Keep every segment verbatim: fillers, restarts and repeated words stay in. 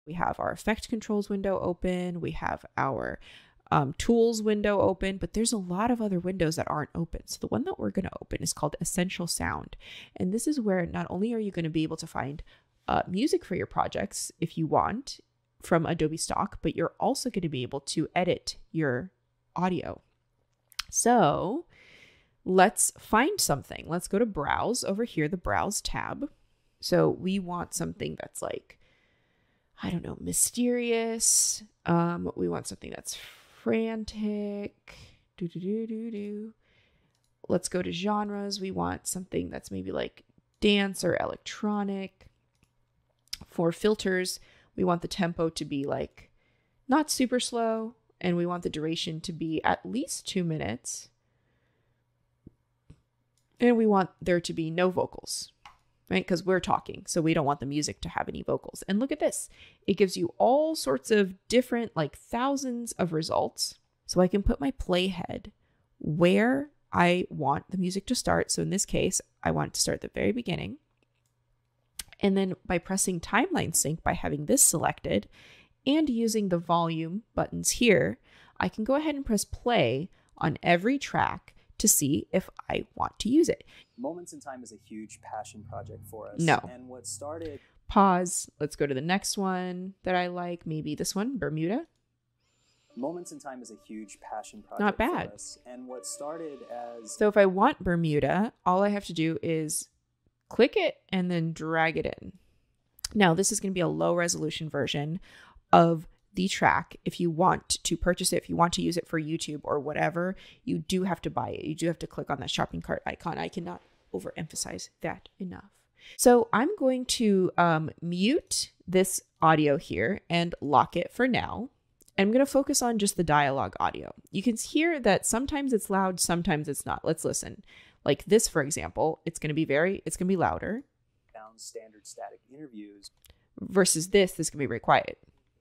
We have our effect controls window open. We have our um, tools window open, but there's a lot of other windows that aren't open. So the one that we're going to open is called Essential Sound. And this is where not only are you going to be able to find uh, music for your projects if you want from Adobe Stock, but you're also going to be able to edit your audio. So let's find something. Let's go to Browse over here, the Browse tab. So we want something that's like, I don't know, mysterious. Um, we want something that's frantic. Do, do, do, do, do. Let's go to genres. We want something that's maybe like dance or electronic. For filters, we want the tempo to be like not super slow, and we want the duration to be at least two minutes. And we want there to be no vocals, right? Because we're talking, so we don't want the music to have any vocals. And look at this. It gives you all sorts of different, like thousands of results. So I can put my playhead where I want the music to start. So in this case, I want it to start at the very beginning. And then by pressing timeline sync, by having this selected and using the volume buttons here, I can go ahead and press play on every track to see if I want to use it. Moments in Time is a huge passion project for us. No. And what started... Pause. Let's go to the next one that I like. Maybe this one, Bermuda. Moments in Time is a huge passion project Not bad. for us. And what started as... So if I want Bermuda, all I have to do is click it and then drag it in. Now, this is going to be a low resolution version of the track. If you want to purchase it, if you want to use it for YouTube or whatever, you do have to buy it. You do have to click on that shopping cart icon. I cannot overemphasize that enough. So I'm going to um, mute this audio here and lock it for now. I'm going to focus on just the dialogue audio. You can hear that sometimes it's loud, sometimes it's not. Let's listen. Like this, for example, it's going to be very, it's going to be louder. Down standard static interviews. Versus this, this can be very quiet.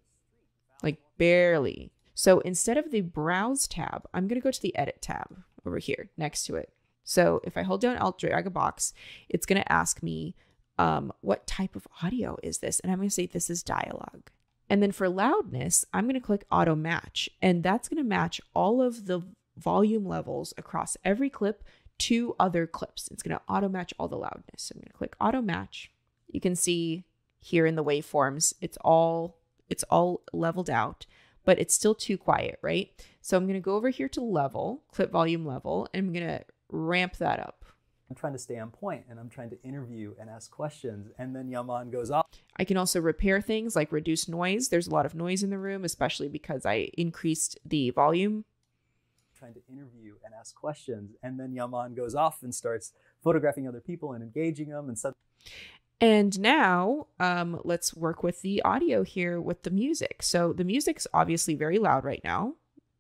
Like barely. So instead of the Browse tab, I'm going to go to the Edit tab over here next to it. So if I hold down Alt, drag a box, it's going to ask me, um, what type of audio is this? And I'm going to say this is dialogue. And then for loudness, I'm going to click Auto Match. And that's going to match all of the volume levels across every clip to other clips. It's going to auto match all the loudness. So I'm going to click Auto Match. You can see here in the waveforms, it's all it's all leveled out, but it's still too quiet, right? So I'm going to go over here to level, clip volume level, and I'm going to ramp that up. I'm trying to stay on point, and I'm trying to interview and ask questions, and then Yaman goes off. I can also repair things like reduce noise. There's a lot of noise in the room, especially because I increased the volume. Trying to interview and ask questions, and then Yaman goes off and starts photographing other people and engaging them. And suddenly, and now um, let's work with the audio here with the music. So the music's obviously very loud right now.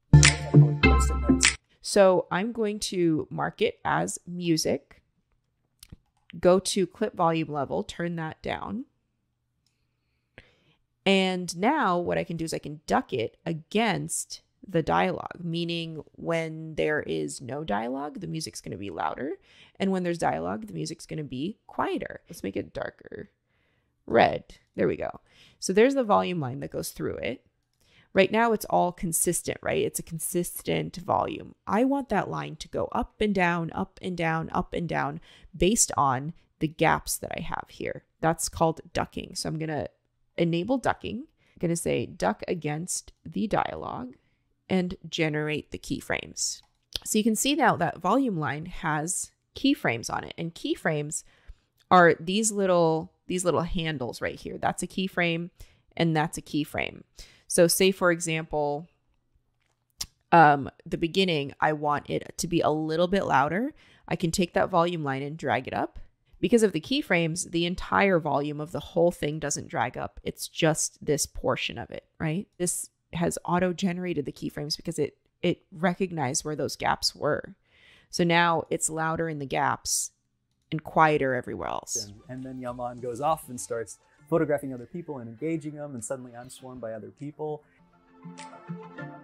So I'm going to mark it as music, go to clip volume level, turn that down. And now what I can do is I can duck it against the dialogue, meaning when there is no dialogue, the music's going to be louder. And when there's dialogue, the music's going to be quieter. Let's make it darker. Red. There we go. So there's the volume line that goes through it. Right now, it's all consistent, right? It's a consistent volume. I want that line to go up and down, up and down, up and down based on the gaps that I have here. That's called ducking. So I'm going to enable ducking. I'm going to say duck against the dialogue and generate the keyframes. So you can see now that volume line has keyframes on it, and keyframes are these little, these little handles right here. That's a keyframe and that's a keyframe. So say, for example, um, the beginning, I want it to be a little bit louder. I can take that volume line and drag it up. Because of the keyframes, the entire volume of the whole thing doesn't drag up. It's just this portion of it, right? This has auto-generated the keyframes because it, it recognized where those gaps were. So now it's louder in the gaps and quieter everywhere else. And, and then Yaman goes off and starts photographing other people and engaging them, and suddenly I'm swarmed by other people.